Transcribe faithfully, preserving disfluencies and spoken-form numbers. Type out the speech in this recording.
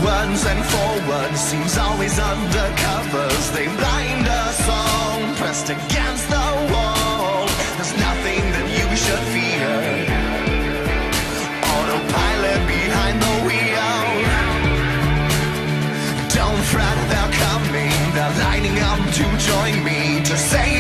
backwards and forwards seems always under covers. They blind us all, pressed against the wall. There's nothing that you should fear. Autopilot behind the wheel. Don't fret, they're coming. They're lining up to join me to say